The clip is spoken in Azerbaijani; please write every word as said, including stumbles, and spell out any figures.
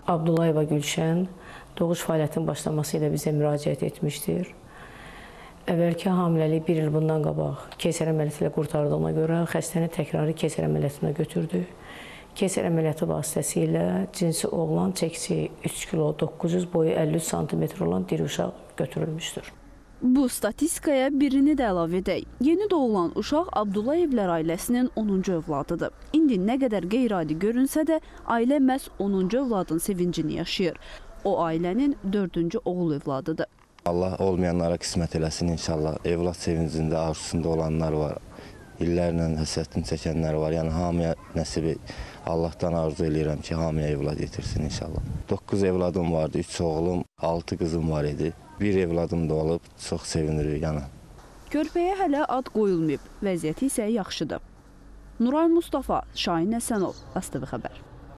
Abdullayeva Gülşən doğuş fəaliyyətinin başlaması ilə bizə müraciət etmişdir. Əvvəlki hamiləlik bir il bundan qabaq keysər əməliyyatı ilə qurtardığına görə xəstəni təkrarı keysər əməliyyatına götürdü. Keysər əməliyyatı vasitəsilə cinsi oğlan çəkisi üç kilo doqquz yüz, boyu əlli üç santimetr olan diri uşaq götürülmüşdür. Bu statistikaya birini də əlavə edək. Yeni doğulan uşaq Abdullayevlər ailəsinin onuncu övladıdır. İndi nə qədər qeyri-adi görünsə də, ailə məhz onuncu övladın sevincini yaşayır. O ailənin dördüncü oğul övladıdır. Allah olmayanlara qismət eləsin inşallah. Evlad sevincində, arzusunda olanlar var. İllərlə həsrətini çəkənlər var. Yəni hamıya nəsibi Allahdan arzu eləyirəm ki, hamıya evlad yetirsin inşallah. doqquz evladım vardı, üç oğlum, altı qızım var idi. Bir evladım da olub, çox sevinirik yəni. Körpəyə hələ ad qoyulmayıb, vəziyyəti isə yaxşıdır. Nuray Mustafa, Şahin Həsənov, ASTV Xəbər.